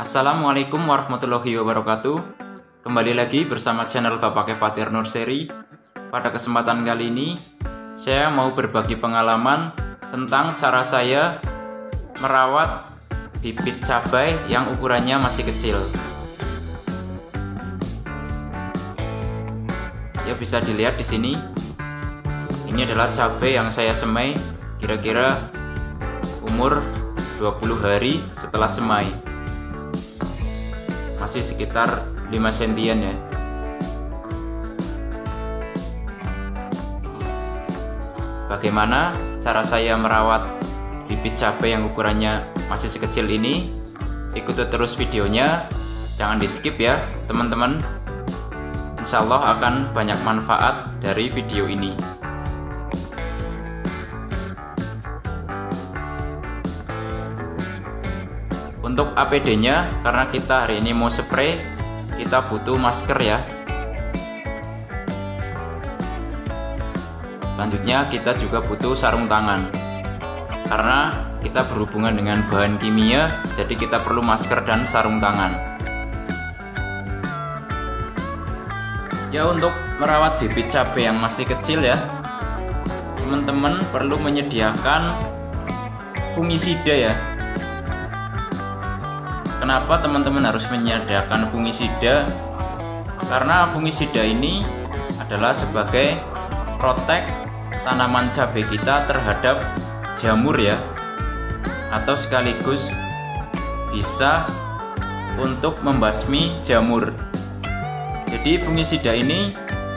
Assalamualaikum warahmatullahi wabarakatuh. Kembali lagi bersama channel Bapak Fatir Nurseri. Pada kesempatan kali ini saya mau berbagi pengalaman tentang cara saya merawat bibit cabai yang ukurannya masih kecil. Ya, bisa dilihat di sini. Ini adalah cabai yang saya semai kira-kira umur 20 hari setelah semai. Masih sekitar 5 sentian ya. Bagaimana cara saya merawat bibit cabai yang ukurannya masih sekecil ini? Ikuti terus videonya, jangan di skip ya teman-teman. Insya Allah akan banyak manfaat dari video ini. Untuk APD-nya, karena kita hari ini mau spray, kita butuh masker ya. Selanjutnya kita juga butuh sarung tangan. Karena kita berhubungan dengan bahan kimia, jadi kita perlu masker dan sarung tangan. Ya, untuk merawat bibit cabai yang masih kecil ya, teman-teman perlu menyediakan fungisida ya. Kenapa teman-teman harus menyediakan fungisida? Karena fungisida ini adalah sebagai protek tanaman cabai kita terhadap jamur ya, atau sekaligus bisa untuk membasmi jamur. Jadi fungisida ini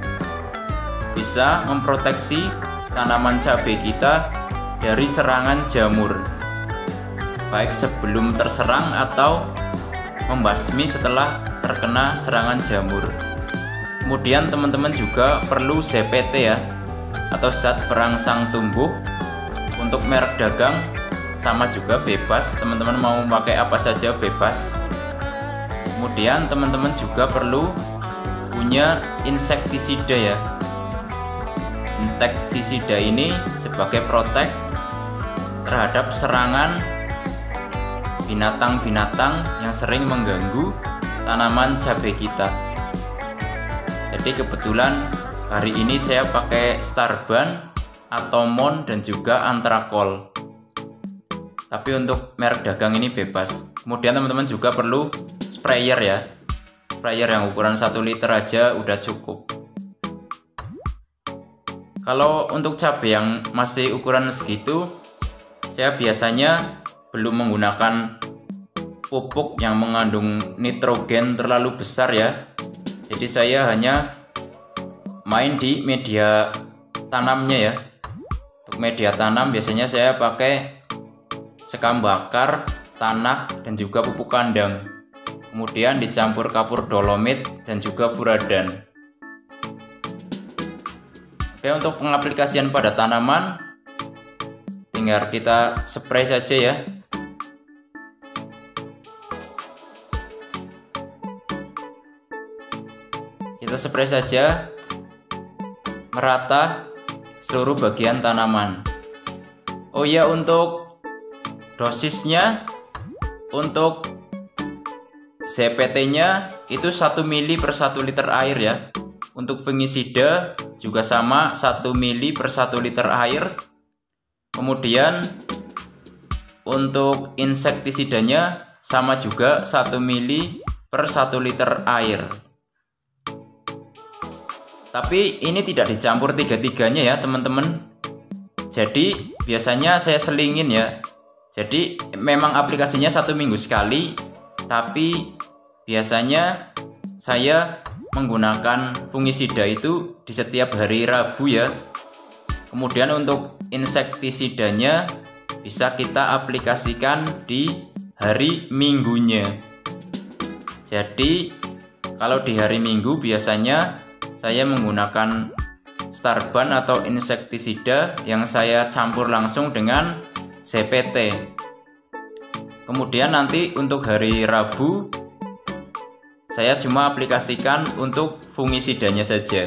bisa memproteksi tanaman cabai kita dari serangan jamur, baik sebelum terserang atau membasmi setelah terkena serangan jamur. Kemudian teman-teman juga perlu ZPT ya, atau zat perangsang tumbuh. Untuk merek dagang sama juga bebas, teman-teman mau pakai apa saja bebas. Kemudian teman-teman juga perlu punya insektisida ya. Insektisida ini sebagai protek terhadap serangan binatang-binatang yang sering mengganggu tanaman cabai kita. Jadi kebetulan hari ini saya pakai Starban, Atomon, dan juga Antrakol. Tapi untuk merek dagang ini bebas. Kemudian teman-teman juga perlu sprayer ya. Sprayer yang ukuran 1 liter aja udah cukup. Kalau untuk cabai yang masih ukuran segitu, saya biasanya belum menggunakan pupuk yang mengandung nitrogen terlalu besar ya. Jadi saya hanya main di media tanamnya ya. Untuk media tanam biasanya saya pakai sekam bakar, tanah, dan juga pupuk kandang. Kemudian dicampur kapur dolomit dan juga furadan. Oke, untuk pengaplikasian pada tanaman tinggal kita spray saja ya. Kita spray saja merata seluruh bagian tanaman. Oh ya, untuk dosisnya, untuk ZPT-nya itu 1 mili per 1 liter air ya. Untuk fungisida juga sama, 1 mili per 1 liter air. Kemudian untuk insektisidanya sama juga, 1 mili per 1 liter air. Tapi ini tidak dicampur tiga-tiganya ya teman-teman. Jadi biasanya saya selingin ya. Jadi memang aplikasinya 1 minggu sekali, tapi biasanya saya menggunakan fungisida itu di setiap hari Rabu ya. Kemudian untuk insektisidanya bisa kita aplikasikan di hari Minggunya. Jadi kalau di hari Minggu biasanya saya menggunakan Starban atau insektisida yang saya campur langsung dengan ZPT. Kemudian nanti untuk hari Rabu saya cuma aplikasikan untuk fungisidanya saja.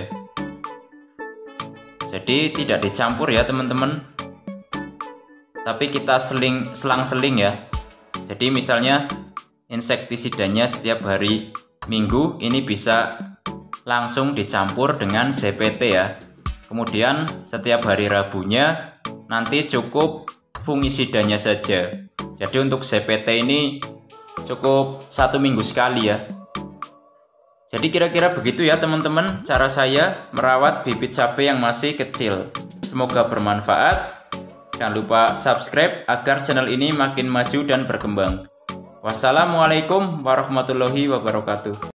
Jadi tidak dicampur ya teman-teman. Tapi kita selang-seling ya. Jadi misalnya insektisidanya setiap hari Minggu, ini bisa langsung dicampur dengan ZPT ya. Kemudian setiap hari Rabunya nanti cukup fungisidanya saja. Jadi untuk ZPT ini cukup 1 minggu sekali ya. Jadi kira-kira begitu ya teman-teman cara saya merawat bibit cabai yang masih kecil. Semoga bermanfaat. Jangan lupa subscribe agar channel ini makin maju dan berkembang. Wassalamualaikum warahmatullahi wabarakatuh.